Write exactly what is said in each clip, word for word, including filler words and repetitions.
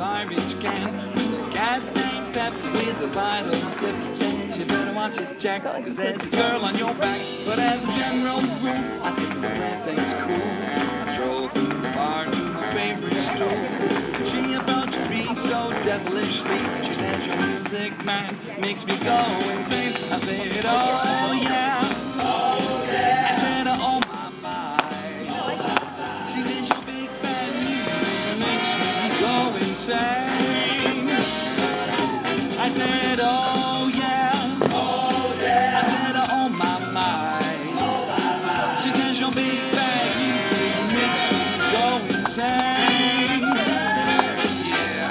garbage can. This cat named Pep with a vital tip says you better watch it, Jack, cause there's a girl on your back. But as a general rule, I take my breath, things cool. I stroll through the bar to my favorite stool. She approaches me so devilishly. She says your music, man, makes me go insane. I said, oh yeah, oh yeah. I said, oh my my. She says your big band music makes me go insane. I said, oh yeah, oh yeah. I said, oh my my. Oh, my, my. She says your big band music makes me go insane. Yeah.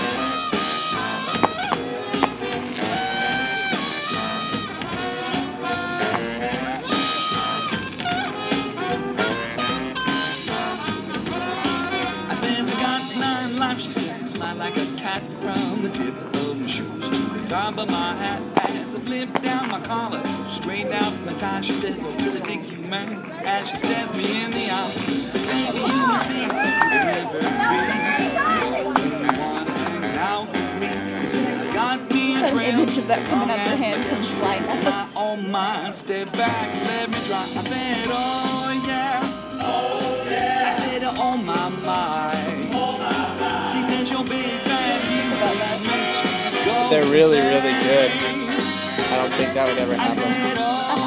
I says I got nine lives. She says I'm slide like a cat from the tip of my shoes to the top of my hat. As I flip down my collar, straight out my tie, she says, oh, really dig you, man. As she stares me in the eye, baby, you will see, you'll never be the only one hanging out with me. She said, I got me a An trail. image of that coming out of her hand comes flying at us. Oh my, step back, let me try. I said, oh yeah, oh yeah. I said, oh my my, oh my my. She says your big bad music makes me go. They're really, really good. I don't think that would ever I happen. said, oh